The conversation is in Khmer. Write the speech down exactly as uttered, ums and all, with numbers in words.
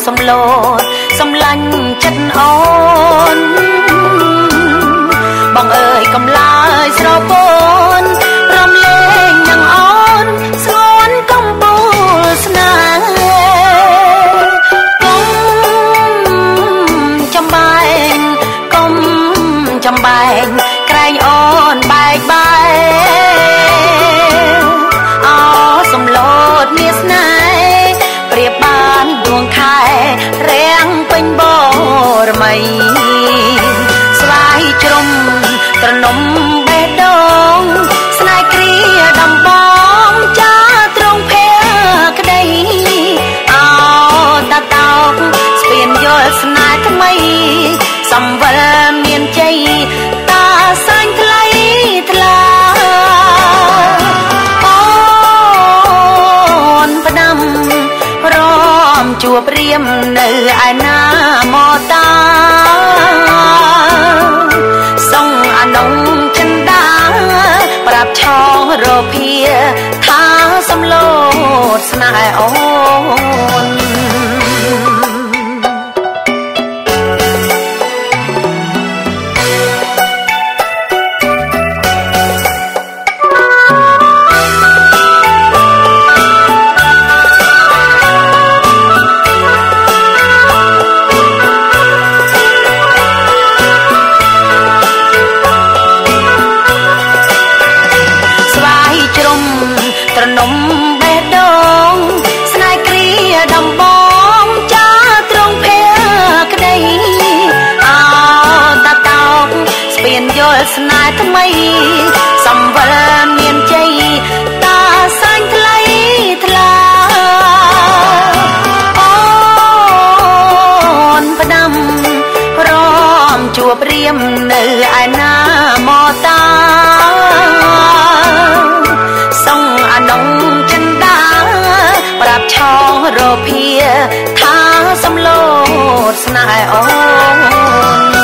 សំឡូតសំឡាញ់ចិត្តអូនបងអើយកំឡើយស្រពោនរំលែងនឹងអូនស្ងួនកំពូលស្នេហ៍កុំចំបែងកុំចំបែងក្រែងអូនបែកបែកអូសំឡូតមាសស្នេហ៍ប្រៀបបានដួងខែរាំងពេញបរមីស្វាយជ្រុំត្រនំបេះដូងស្នេហ៍គ្រាដំបងចាត្រង់ភែក្តីអោតាតោកស្ពានយល់ស្នេហ៍ថ្មីសំវិលមានជ័យតាសាញ់ថ្លៃថ្លាអូនផ្ដាំរំជួបព្រាមនៅឯណាមកតាសុងអានងចិនដាប្រាប់ឆងរភាថាសំឡូតស្នេហ៍អូនត្រនំបេះដូងស្នេហ៍គ្រាដំបងចាត្រង់ភែក្តីអោតាតោកស្ពានយល់ស្នេហ៍ថ្មីសំវិលមានជ័យតាសាញ់ថ្លៃថ្លាអូនផ្ដាំរំជួបព្រាមនៅឯណាមកតាសុងអានងចិនដាប្រាប់ឆងរភាថាសំឡូតស្នេហ៍អូន